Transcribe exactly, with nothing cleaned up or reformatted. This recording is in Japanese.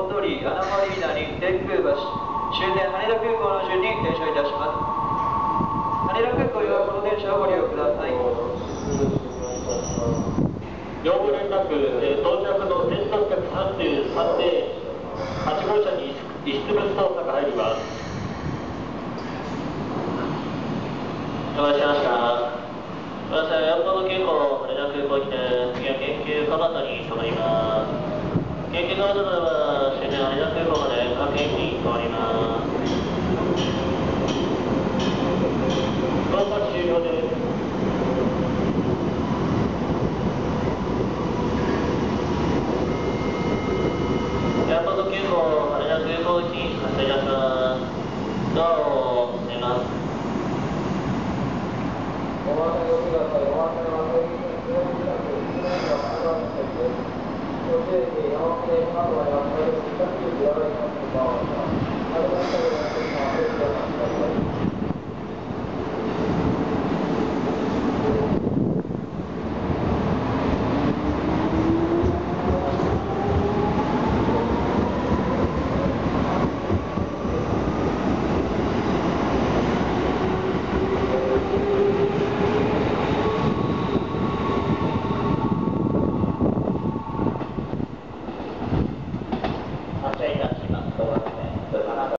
通りアナマリーナに天空橋終点羽田空港の順に停車いたします。羽田空港へはこの電車をご利用ください。 業務連絡、えー、到着のせんろっぴゃくさんじゅうさんではち号車に遺失物捜査が入ります。お待たせしました。私はエアポート急行羽田空港にて次は京急蒲田に停まります。京急蒲田では終点羽田空港まで各駅に停まります。到着終了です。エアポート急行羽田空港駅に発車いたします。ドアを閉めます。 お待たせください。お待たせの後に津波自宅いちねんの羽田に設です。ご注意、山手線などはやっぱり近くにやられますが、羽田に